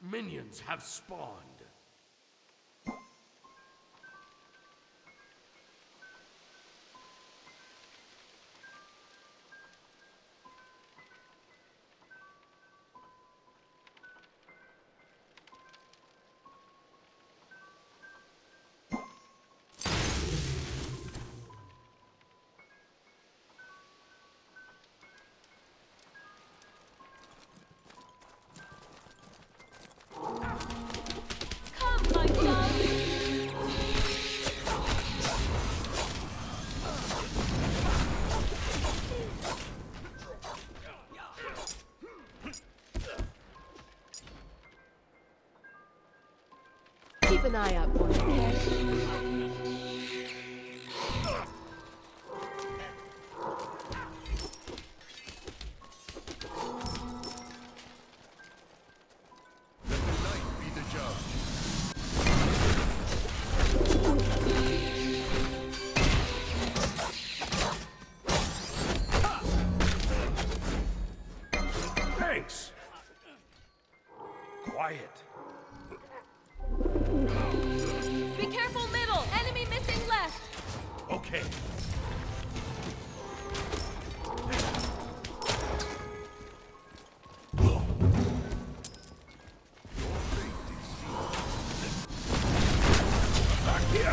Minions have spawned. Keep an eye out for him. Let the light be the judge. Thanks! Quiet. Be careful middle! Enemy missing left! Okay. Back here!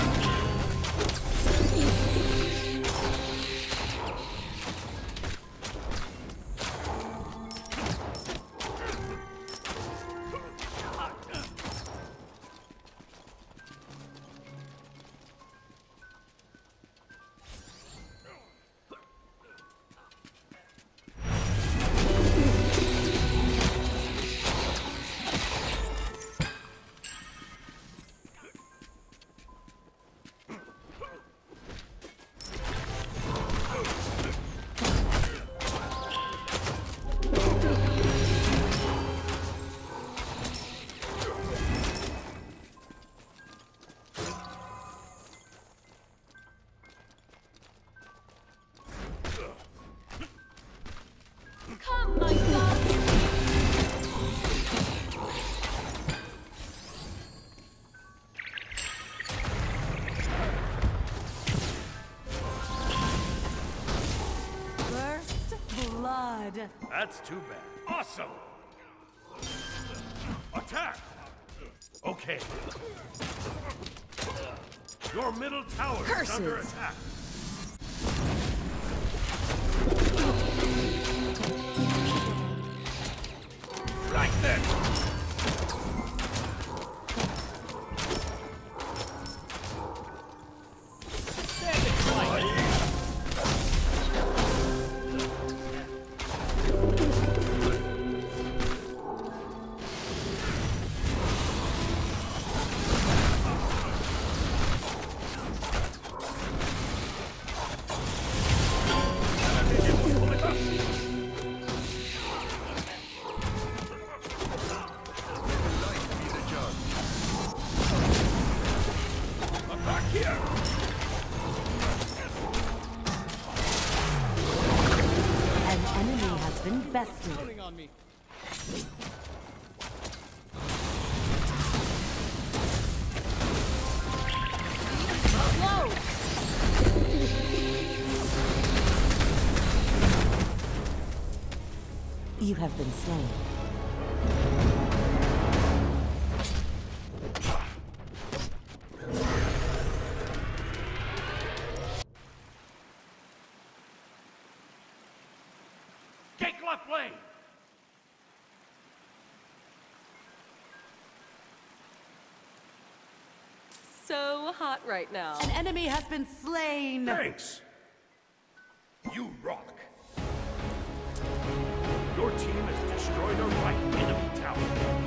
Come, my God! First blood. That's too bad. Awesome! Attack! Okay. Your middle tower is under Curses. attack. Right then! Bested. Counting on me. Whoa! You have been slain. Take left lane! So hot right now. An enemy has been slain. Thanks! You rock! Your team has destroyed a right enemy tower.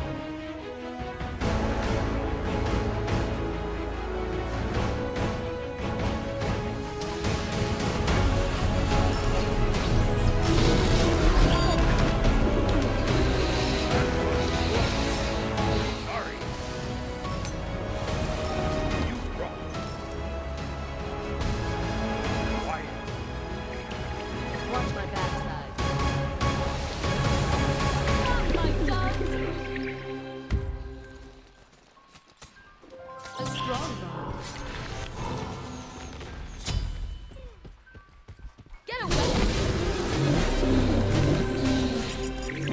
Sorry. You rock. Quiet. Watch my backside. Come, my dogs!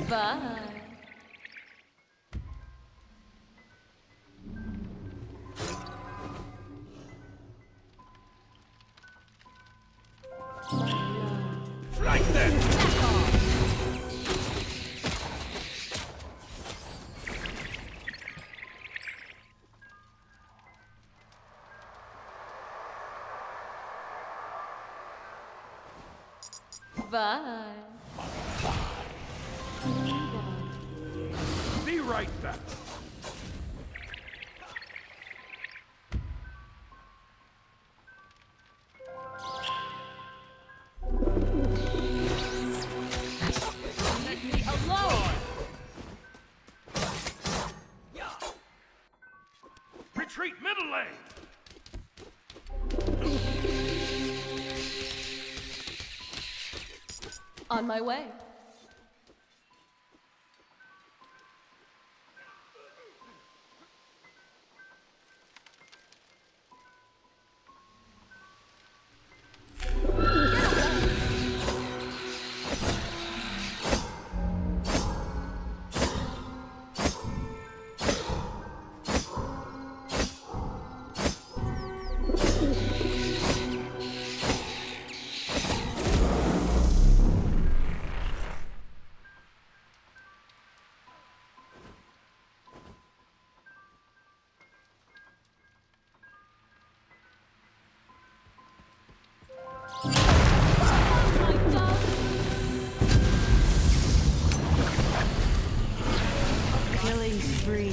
Bye. Right then! Back off. Bye. Be right back. Leave me alone. Retreat middle lane! On my way. Killing spree.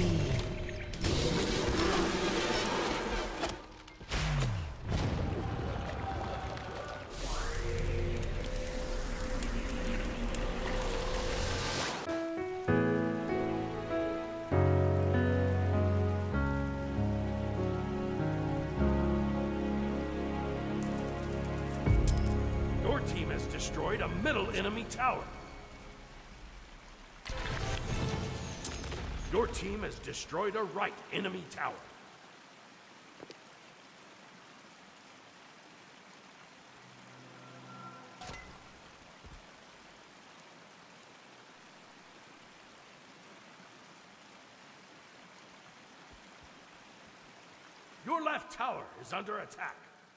Your team has destroyed a middle enemy tower. Your team has destroyed a right enemy tower. Your left tower is under attack.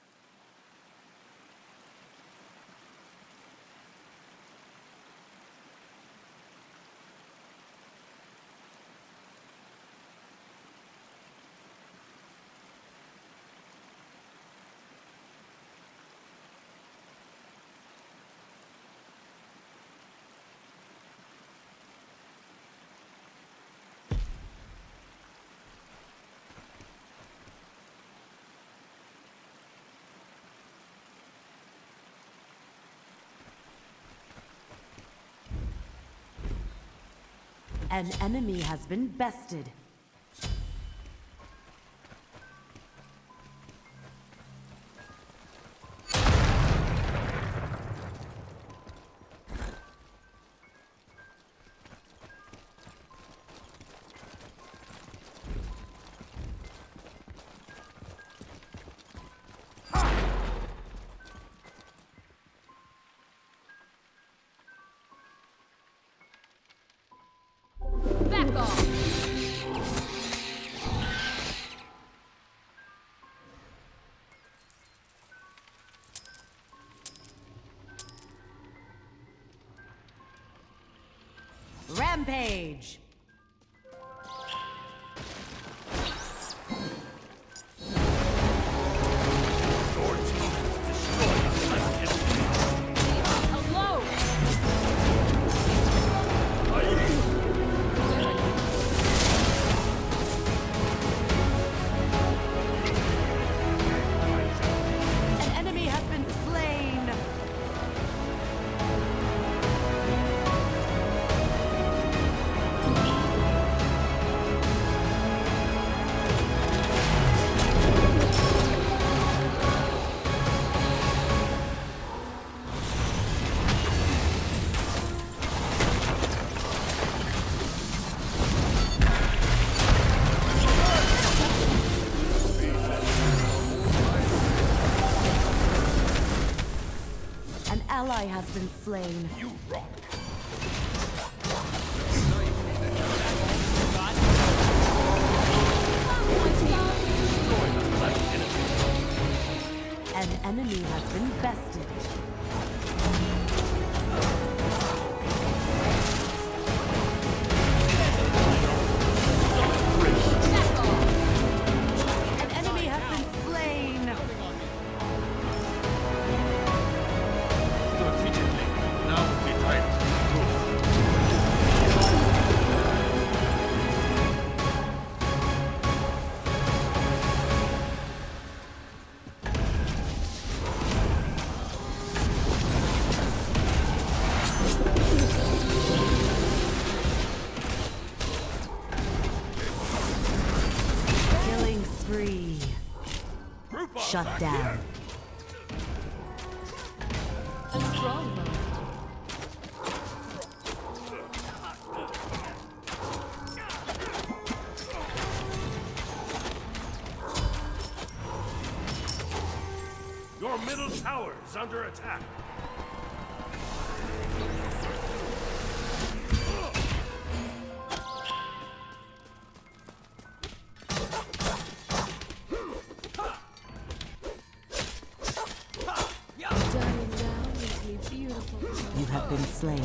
An enemy has been bested. Back off. Rampage! Your team has destroyed a left enemy tower. Leave me alone. An enemy has been slain! An ally has been slain. You rock. An enemy has been bested. An enemy has been slain. Strategically, now would be time to improve. Killing spree. Group up Shut back down. here. A strong moment. Your middle tower is under attack. Dying now makes me beautiful. You have been slain.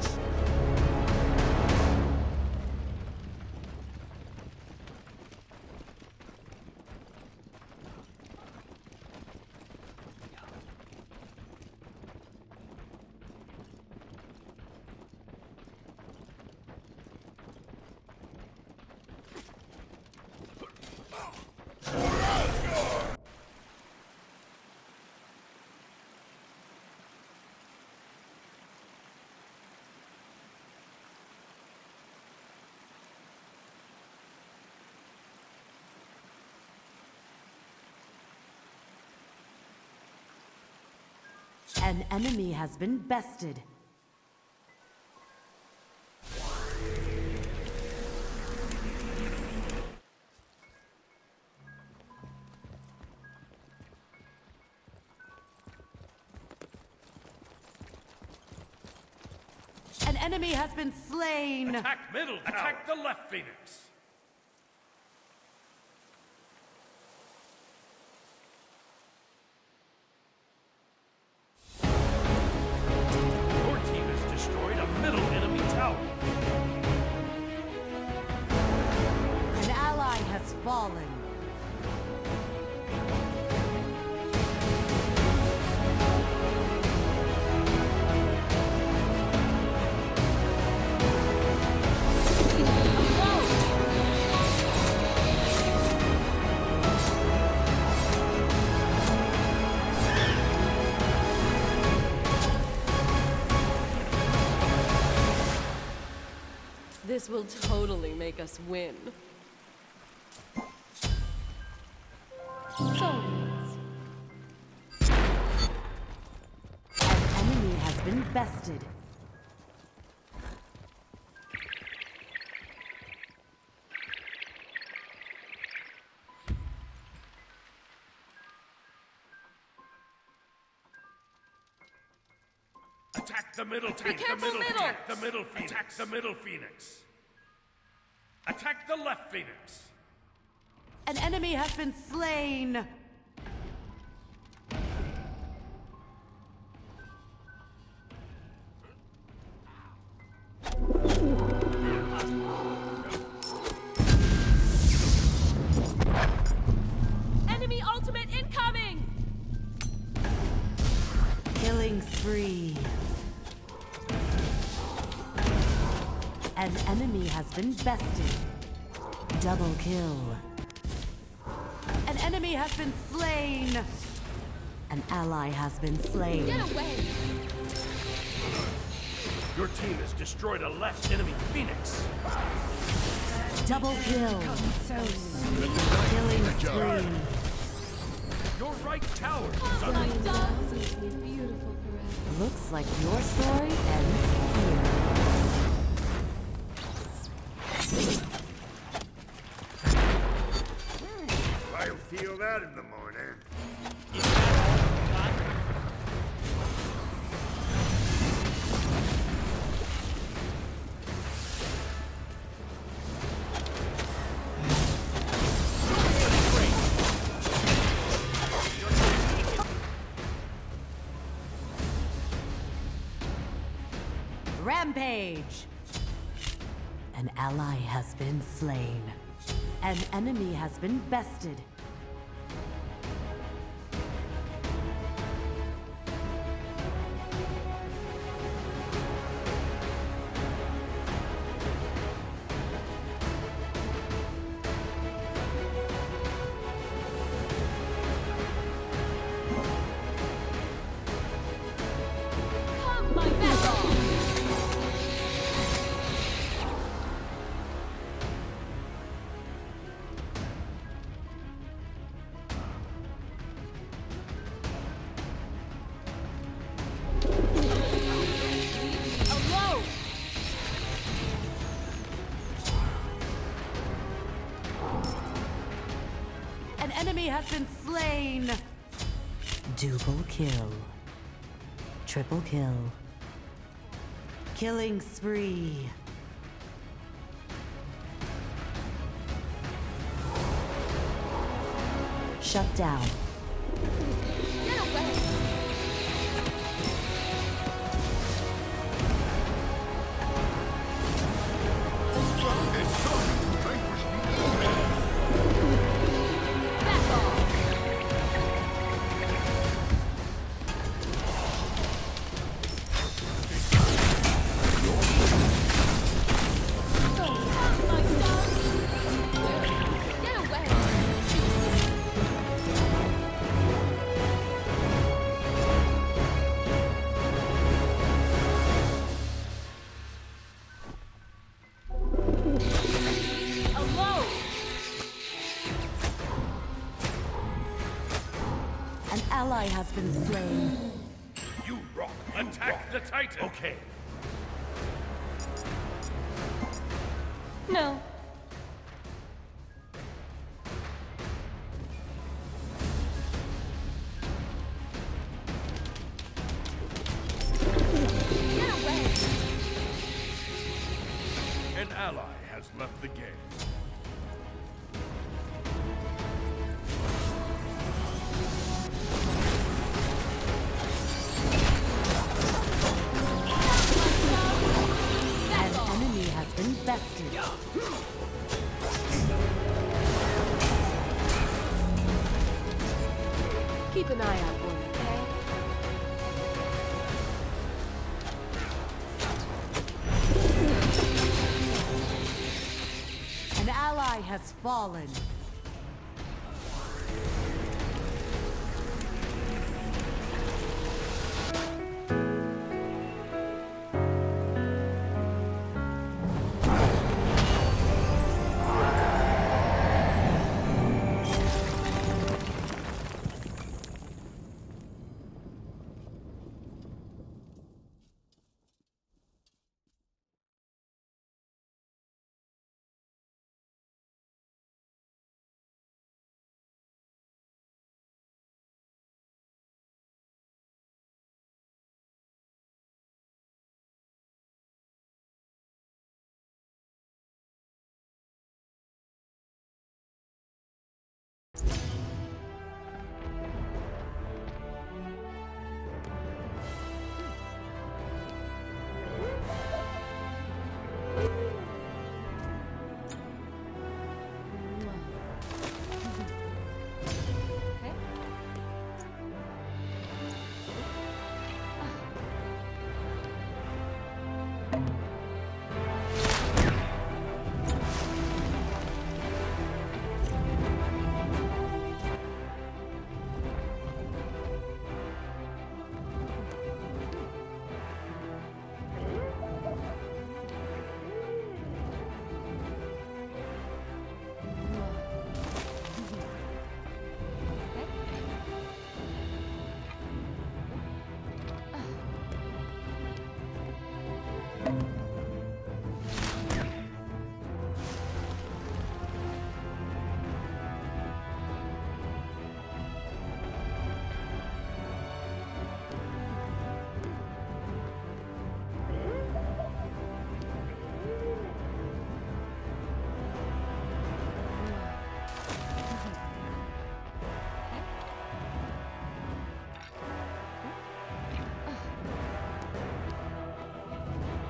An enemy has been bested. An enemy has been slain. Attack middle tower. Attack the left phoenix. Your team has destroyed a middle enemy tower. An ally has fallen. This will totally make us win. Soulmates. An enemy has been bested. Attack the middle tank. careful, middle. Attack the middle phoenix. Attack the middle phoenix. Attack the left phoenix. An enemy has been slain. Enemy ultimate incoming! Killing spree. An enemy has been bested. Double kill. An enemy has been slain. An ally has been slain. Get away! Your team has destroyed a left enemy phoenix. Double kill. Killing spree. Your right tower is Oh under my Dying god! now makes me beautiful forever. Looks like your story ends here. I'll feel that in the morning. Rampage! An ally has been slain. An enemy has been bested. Come, my vessel! Alone! An enemy has been slain. Double kill. Triple kill. Killing spree. Shut down. Get away! Back off! Come, my son! Get away! Alone! An ally has been slain. You rock. Attack the Titan. Okay. No. Get away! An ally has left the game. An enemy has been bested. Keep an eye out for me, okay? An ally has fallen.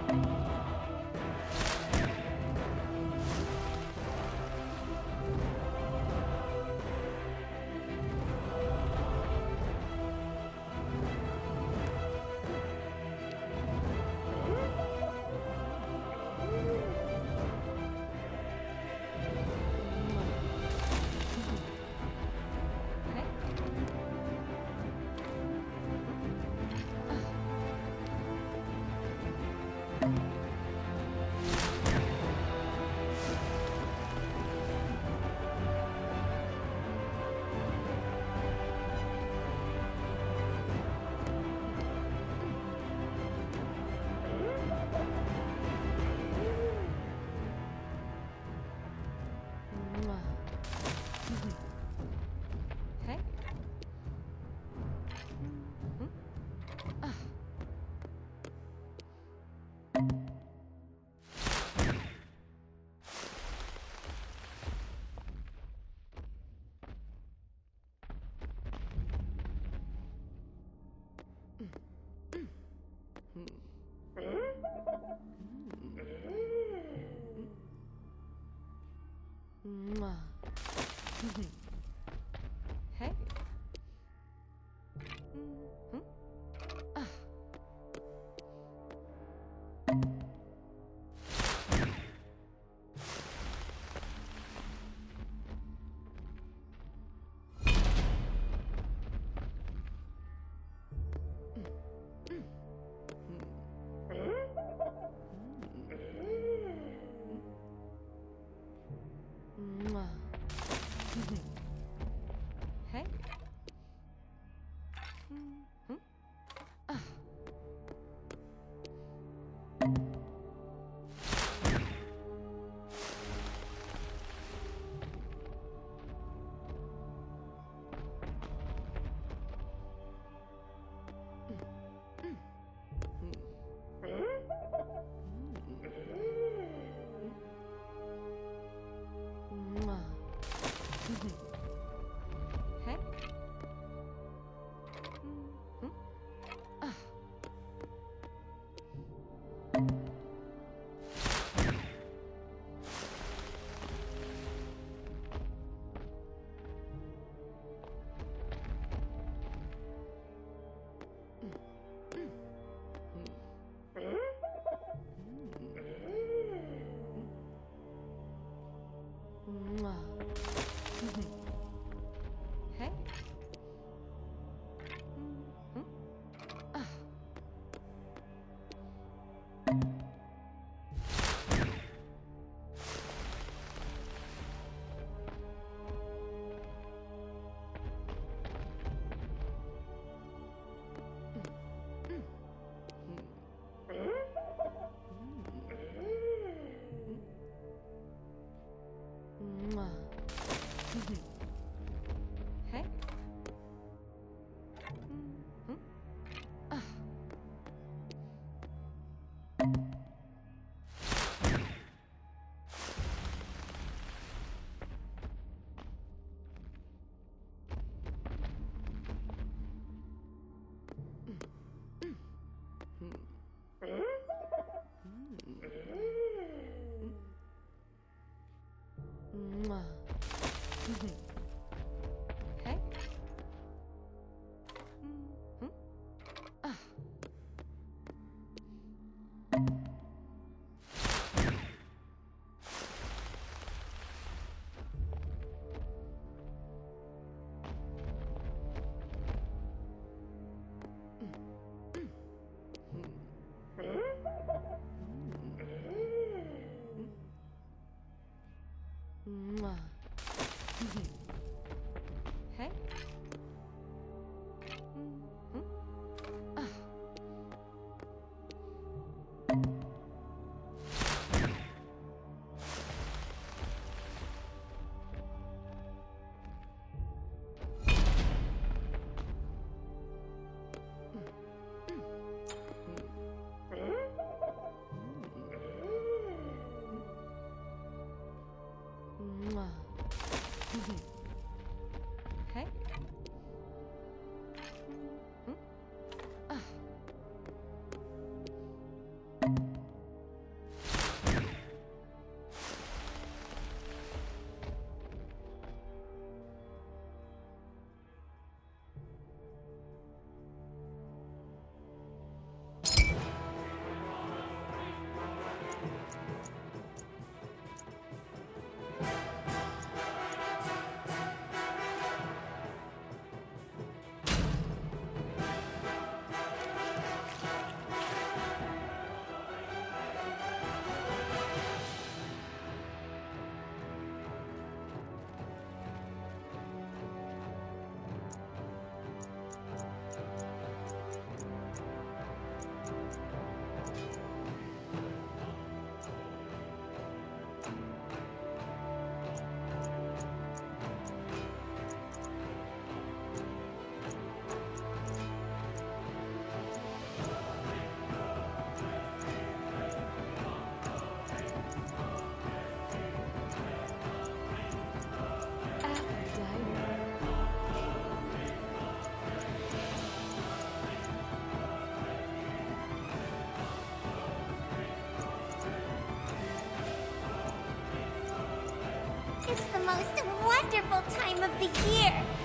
Hey. Hey. Hey. Hey. Hey. Hey. It's the most wonderful time of the year.